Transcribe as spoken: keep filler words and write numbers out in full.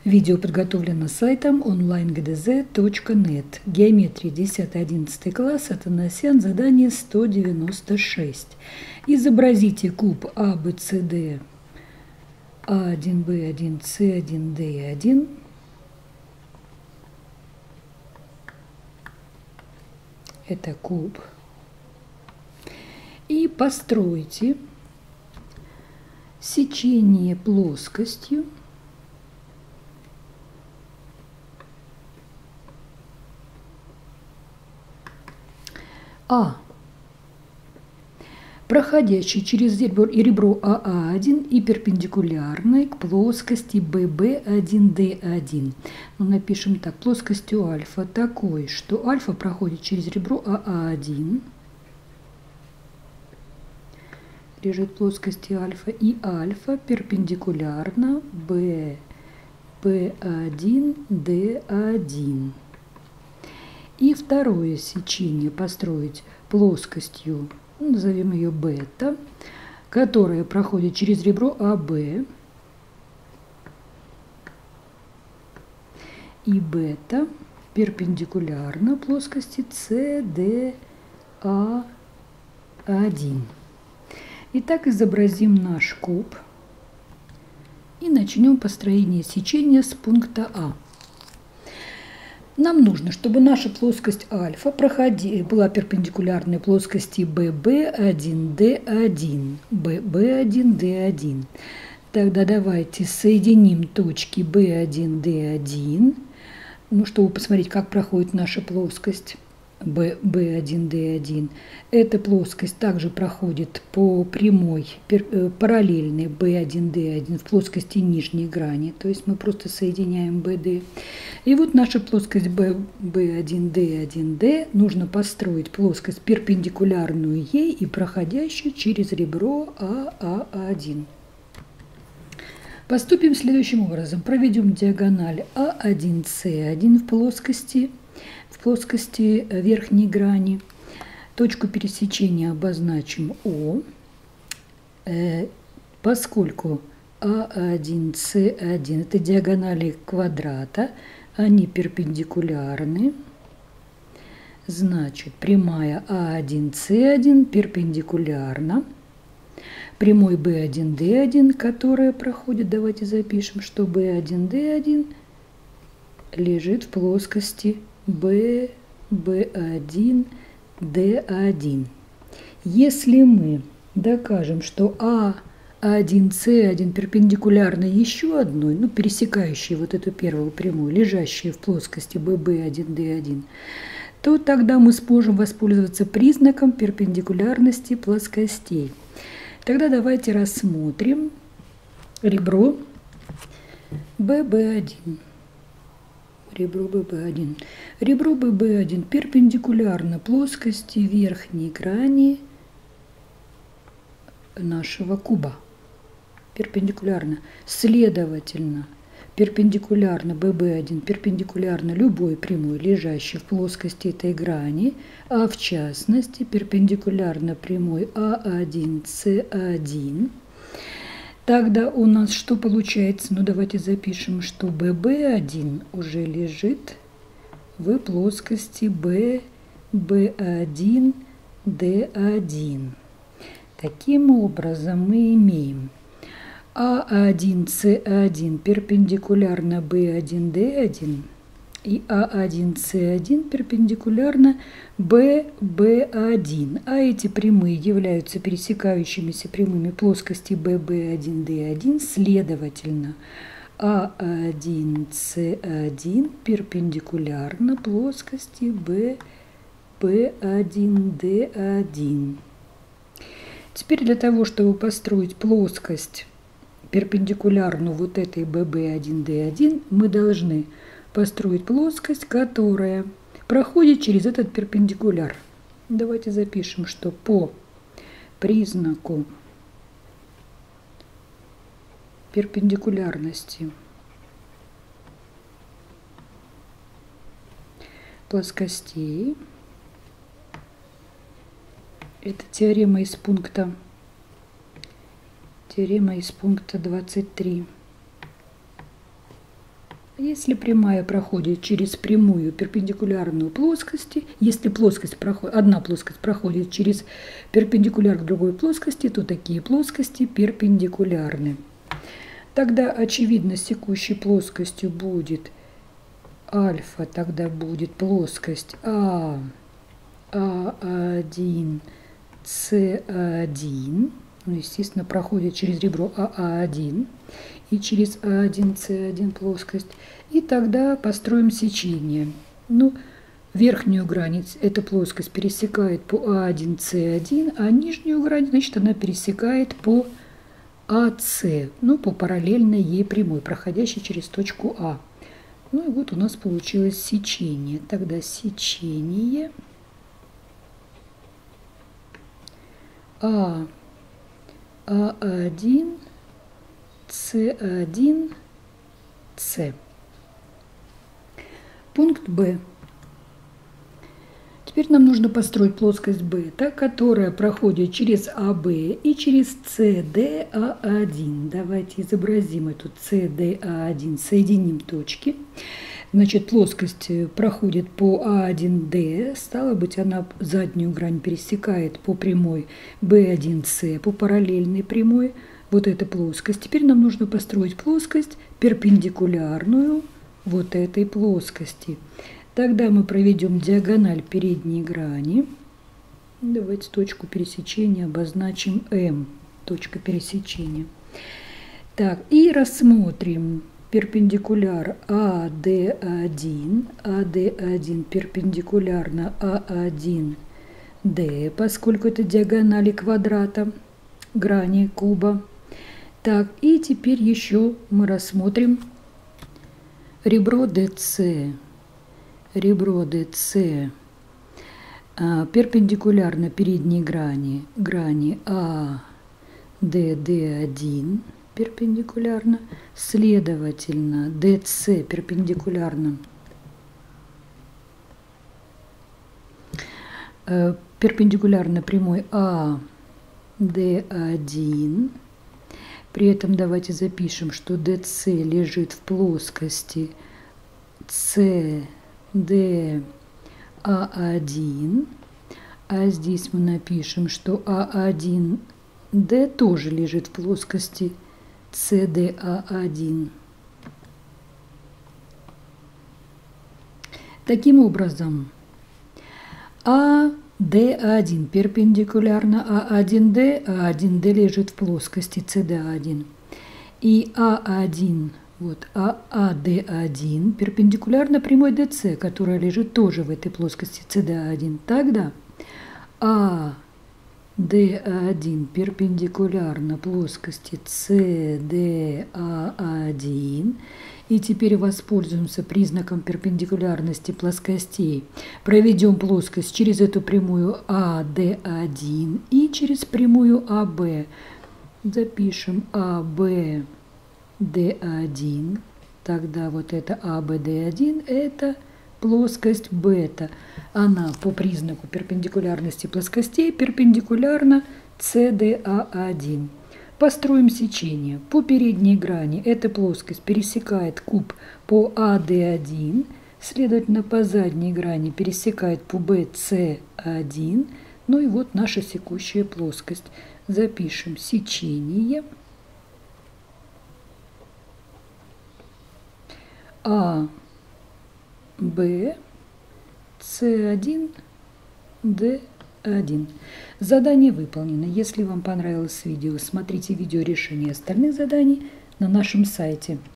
Видео подготовлено сайтом онлайн гэ дэ зэ точка нет. Геометрия десятый-одиннадцатый класс. Атанасян. Задание сто девяносто шесть. Изобразите куб А, Б, С, Д, А один, Б один, С один, Д один. Это куб. И постройте сечение плоскостью А, проходящий через ребро А А один и перпендикулярной к плоскости Б Б один, Д один. Ну, напишем так: плоскостью альфа такой, что альфа проходит через ребро А А один, лежит в плоскости альфа, и альфа перпендикулярно Б Б один, Д один. И второе сечение построить плоскостью, назовем ее бета, которая проходит через ребро А Б, и бета перпендикулярно плоскости С Д А один. Итак, изобразим наш куб и начнем построение сечения с пункта А. Нам нужно, чтобы наша плоскость альфа проходи, была перпендикулярной плоскости Б Б один, Д один, Б Б один, Д один. Тогда давайте соединим точки Б один, Д один, ну, чтобы посмотреть, как проходит наша плоскость Б Б один, Д один. Эта плоскость также проходит по прямой параллельной Б один, Д один в плоскости нижней грани, то есть мы просто соединяем Б Д. И вот наша плоскость Б Б один, Д один, Д нужно построить плоскость перпендикулярную ей и проходящую через ребро А А один. Поступим следующим образом. Проведем диагональ А один, С один в плоскости, в плоскости верхней грани. Точку пересечения обозначим О, э, поскольку А один, С один это диагонали квадрата, они перпендикулярны, значит прямая А один, С один перпендикулярна прямой Б один, Д один, которая проходит, давайте запишем, что Б один, Д один лежит в плоскости Б Б один, Д один. Если мы докажем, что А один, С один перпендикулярна еще одной, ну, пересекающей вот эту первую прямую, лежащей в плоскости Б Б один, Д один, то тогда мы сможем воспользоваться признаком перпендикулярности плоскостей. Тогда давайте рассмотрим ребро Б Б один. Ребро Б Б один. Ребро Б Б один перпендикулярно плоскости верхней грани нашего куба. Перпендикулярно. Следовательно, перпендикулярно Б Б один перпендикулярно любой прямой, лежащей в плоскости этой грани, а в частности перпендикулярно прямой А один, С один. Тогда у нас что получается? Ну, давайте запишем, что Б Б один уже лежит в плоскости Б Б один, Д один. Таким образом, мы имеем А один, С один перпендикулярно Б один, Д один и А один, С один перпендикулярно Б Б один. А эти прямые являются пересекающимися прямыми плоскости Б Б один, Д один. Следовательно, А один, С один перпендикулярно плоскости Б Б один, Д один. Теперь для того, чтобы построить плоскость перпендикулярную вот этой Б Б один, Д один, мы должны построить плоскость, которая проходит через этот перпендикуляр. Давайте запишем, что по признаку перпендикулярности плоскостей, это теорема из пункта, теорема из пункта двадцать три. Если прямая проходит через прямую перпендикулярную плоскости, если плоскость проход, одна плоскость проходит через перпендикуляр к другой плоскости, то такие плоскости перпендикулярны. Тогда, очевидно, секущей плоскостью будет альфа, тогда будет плоскость А, А1, С1. Ну, естественно, проходит через ребро АА1 и через А1, С1 плоскость. И тогда построим сечение. Ну, верхнюю грань эта плоскость пересекает по А1, С1, а нижнюю грань, значит, она пересекает по АС, ну, по параллельной ей прямой, проходящей через точку А. Ну и вот у нас получилось сечение. Тогда сечение А, А1, С1, С. Пункт Б. Теперь нам нужно построить плоскость бета, которая проходит через АБ и через СДА1. Давайте изобразим эту СДА1, соединим точки. Значит, плоскость проходит по А1Д, стало быть, она заднюю грань пересекает по прямой Б1С, по параллельной прямой, вот эта плоскость. Теперь нам нужно построить плоскость перпендикулярную вот этой плоскости. Тогда мы проведем диагональ передней грани. Давайте точку пересечения обозначим М, точка пересечения. Так, и рассмотрим перпендикуляр АД1, АД1 перпендикулярно А1Д, поскольку это диагонали квадрата, грани куба. Так, и теперь еще мы рассмотрим ребро ДС. Ребро ДС перпендикулярно передней грани, грани АДД1 перпендикулярно, следовательно, ДС перпендикулярно перпендикулярно прямой АД1. При этом давайте запишем, что ДС лежит в плоскости СДА1, а здесь мы напишем, что А1Д тоже лежит в плоскости СДА1. Таким образом, АД1 перпендикулярно А1Д, А1Д лежит в плоскости СДА1. И А1, вот ААД1 перпендикулярно прямой ДС, которая лежит тоже в этой плоскости СДА1. Тогда АД1 перпендикулярно плоскости СДА1. И теперь воспользуемся признаком перпендикулярности плоскостей. Проведем плоскость через эту прямую АД1 и через прямую АБ. Запишем АБД1. Тогда вот это АБД1 – это плоскость бета. Она по признаку перпендикулярности плоскостей перпендикулярна СДА1. Построим сечение. По передней грани эта плоскость пересекает куб по АД1, следовательно, по задней грани пересекает по БС1. Ну и вот наша секущая плоскость. Запишем сечение А, Б, С1, Д. один. Задание выполнено. Если вам понравилось видео, смотрите видео решения остальных заданий на нашем сайте.